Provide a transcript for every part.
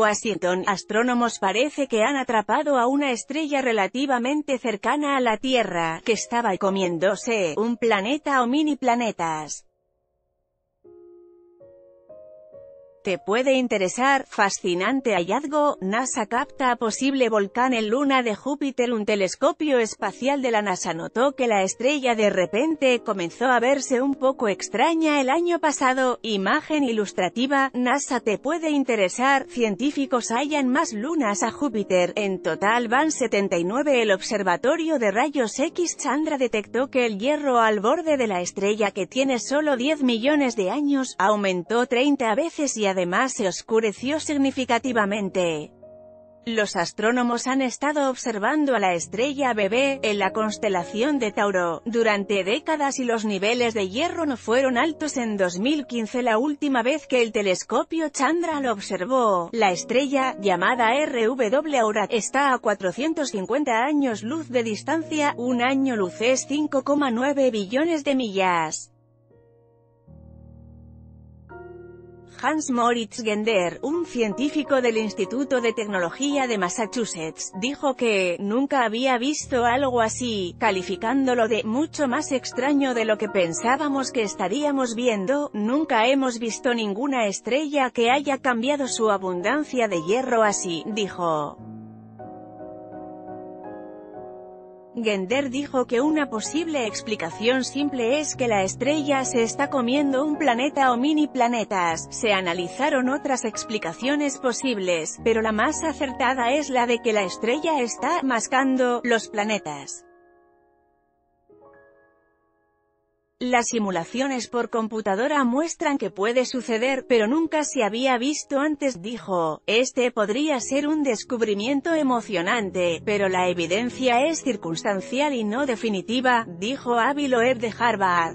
Washington, astrónomos parece que han atrapado a una estrella relativamente cercana a la Tierra, que estaba comiéndose un planeta o mini planetas. Te puede interesar. Fascinante hallazgo. NASA capta posible volcán en luna de Júpiter. Un telescopio espacial de la NASA notó que la estrella de repente comenzó a verse un poco extraña el año pasado. Imagen ilustrativa. NASA te puede interesar. Científicos hallan más lunas a Júpiter. En total van 79. El observatorio de rayos X Chandra detectó que el hierro al borde de la estrella, que tiene solo 10 millones de años, aumentó 30 veces y además se oscureció significativamente. Los astrónomos han estado observando a la estrella bebé, en la constelación de Tauro, durante décadas y los niveles de hierro no fueron altos. En 2015, la última vez que el telescopio Chandra lo observó, la estrella, llamada RW Aura, está a 450 años luz de distancia. Un año luz es 5,9 billones de millas. Hans Moritz Gender, un científico del Instituto de Tecnología de Massachusetts, dijo que nunca había visto algo así, calificándolo de mucho más extraño de lo que pensábamos que estaríamos viendo. Nunca hemos visto ninguna estrella que haya cambiado su abundancia de hierro así, dijo. Gender dijo que una posible explicación simple es que la estrella se está comiendo un planeta o mini planetas. Se analizaron otras explicaciones posibles, pero la más acertada es la de que la estrella está mascando los planetas. Las simulaciones por computadora muestran que puede suceder, pero nunca se había visto antes, dijo. Este podría ser un descubrimiento emocionante, pero la evidencia es circunstancial y no definitiva, dijo Avi Loeb de Harvard.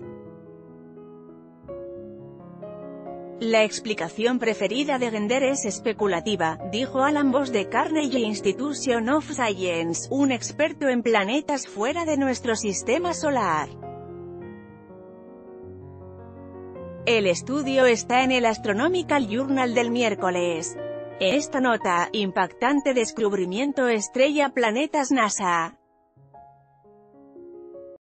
La explicación preferida de Gender es especulativa, dijo Alan Voss de Carnegie Institution of Science, un experto en planetas fuera de nuestro sistema solar. El estudio está en el Astronomical Journal del miércoles. En esta nota, impactante descubrimiento estrella planetas NASA.